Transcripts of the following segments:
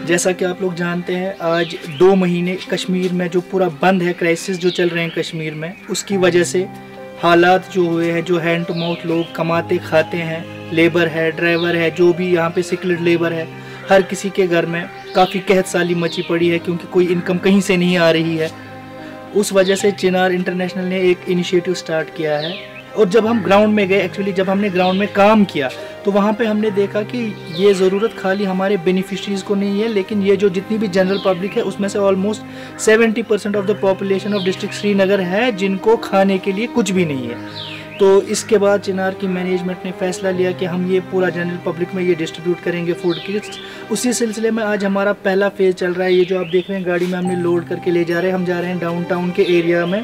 जैसा कि आप लोग जानते हैं आज 2 महीने कश्मीर में जो पूरा बंद है, क्राइसिस जो चल रहे हैं कश्मीर में, उसकी वजह से हालात जो हुए हैं, जो हैंड टू माउथ लोग कमाते खाते हैं, लेबर है, ड्राइवर है, जो भी यहाँ पे सिकल्ड लेबर है, हर किसी के घर में काफ़ी कहत साली मची पड़ी है क्योंकि कोई इनकम कहीं से नहीं आ रही है। उस वजह से चिनार इंटरनेशनल ने एक इनिशिएटिव स्टार्ट किया है। और जब हम ग्राउंड में गए, एक्चुअली जब हमने ग्राउंड में काम किया तो वहाँ पे हमने देखा कि ये ज़रूरत खाली हमारे बेनिफिशरीज़ को नहीं है, लेकिन ये जो जितनी भी जनरल पब्लिक है उसमें से almost 70% of the population of district Srinagar है जिनको खाने के लिए कुछ भी नहीं है। तो इसके बाद चिनार की मैनेजमेंट ने फैसला लिया कि हम ये पूरा जनरल पब्लिक में ये डिस्ट्रीब्यूट करेंगे फूड किट्स। उसी सिलसिले में आज हमारा पहला फेज़ चल रहा है। ये जो आप देख रहे हैं गाड़ी में हमने लोड करके ले जा रहे हैं, हम जा रहे हैं डाउन टाउन के एरिया में।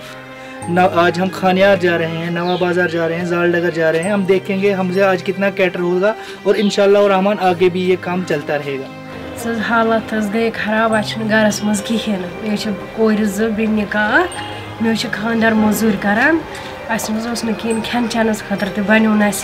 आज हम खानियार जा रहे हैं, नवा बाज़ार जा रहे हैं, जालडगर जा रहे हैं। हम देखेंगे हमसे आज कितना कैटर होगा और इंशाल्लाह और रहमान आगे भी ये काम चलता रहेगा। सर हालत गई खराब, गरस मज कहें कोर बे निकाह मे खानदार मजूर करान कहें खेन चेनस खतर तो बनो ना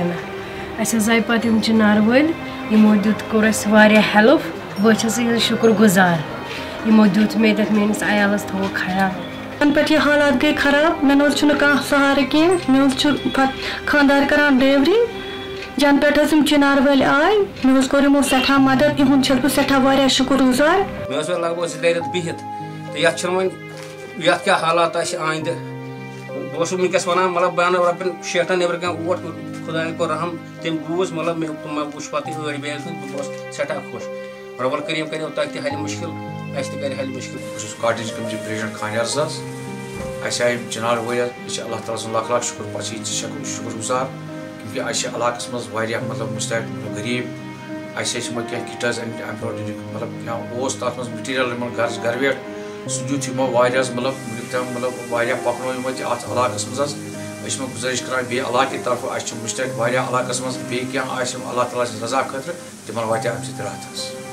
कहें पे चिनार वल यमो दुत कोर हेल्प। बहुत शुक्र गुजार यमो दुत मे मेस आयालस थो ख्याल। पे ये हालात गई खराब, मे कह सहारे कह मे खानदार करान ड्राइवरी जन पे चिनार वाल आय मे कोर सठा मदद इहुंद बह सठा शुक्र गुजार। मे लग भग 2 रेत बिहित तो ये क्या हालात आइंद बस वनस वन मतलब बह रपन शेठन नबर कह ओट खुदा को रहम तम बूझ मतलब मे वुच पे अड़ बैग बस सठा खुश। रबल करीम करो तक हल मुश्किल हल मुश्किल। कॉटेज कमिटी प्रेसिडेंट खानियार साज आए चिनार वालियत अल्लाह ताला सुन लाख लाख शुक्र पे शुक्र गुजार क्योंकि इलाक मज मतलब मुस्तक गरीब कह किटस मतलब क्या तथ मज मटीरियल घर वेट सह दुत मतलब पकन अत इलाक मज गुजारिश करान बे इलाके तरफ मुश्तक इलाक मज बे क्या अल्लाह ताला रजा खतर तिमन वात अमे राहत।